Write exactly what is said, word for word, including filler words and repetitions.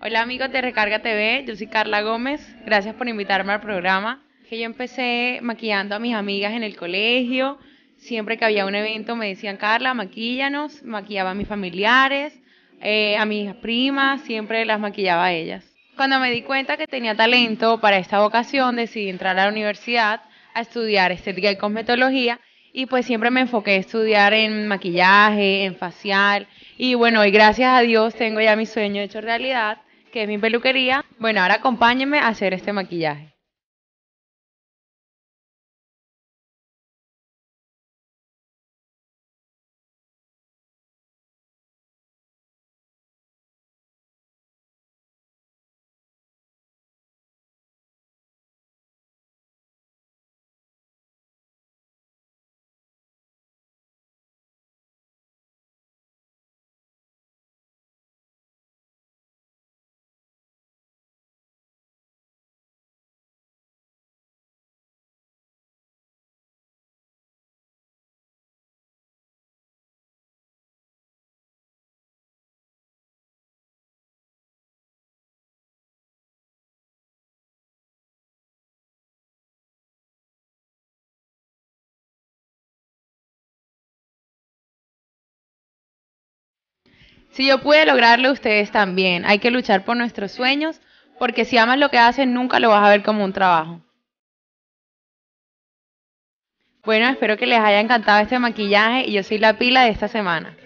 Hola amigos de Recarga T V, yo soy Carla Gómez, gracias por invitarme al programa. Que yo empecé maquillando a mis amigas en el colegio, siempre que había un evento me decían, Carla, maquíllanos, maquillaba a mis familiares, eh, a mis primas, siempre las maquillaba a ellas. Cuando me di cuenta que tenía talento para esta vocación, decidí entrar a la universidad a estudiar estética y cosmetología y pues siempre me enfoqué a estudiar en maquillaje, en facial y bueno, y gracias a Dios tengo ya mi sueño hecho realidad, que es mi peluquería. Bueno, ahora acompáñenme a hacer este maquillaje. Si yo pude lograrlo, ustedes también. Hay que luchar por nuestros sueños, porque si amas lo que haces, nunca lo vas a ver como un trabajo. Bueno, espero que les haya encantado este maquillaje y yo soy la pila de esta semana.